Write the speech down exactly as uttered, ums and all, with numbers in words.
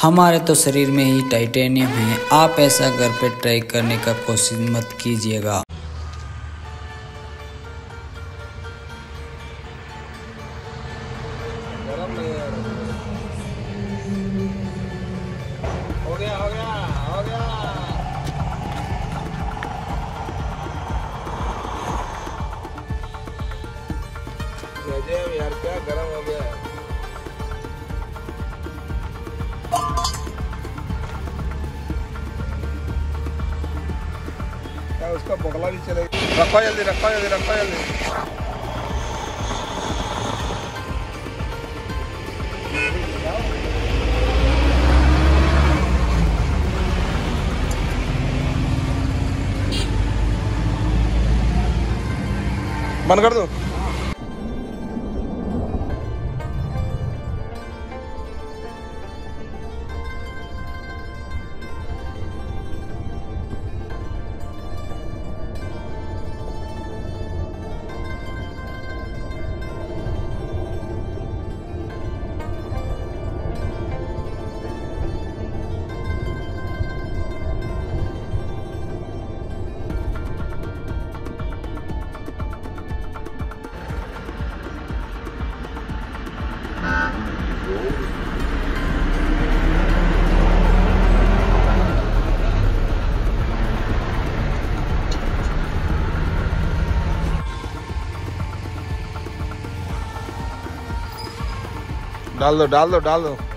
हमारे तो शरीर में ही टाइटेनियम है। आप ऐसा घर पे ट्राई करने का कोशिश मत कीजिएगा। हो गया हो गया हो गया। गजब यार, क्या गरम हो गया है। क्या उसका बगला भी चलेगा। रखो जल्दी रखो जल्दी रखो जल्दी। बंद कर दो। डाल दो डाल दो डाल दो।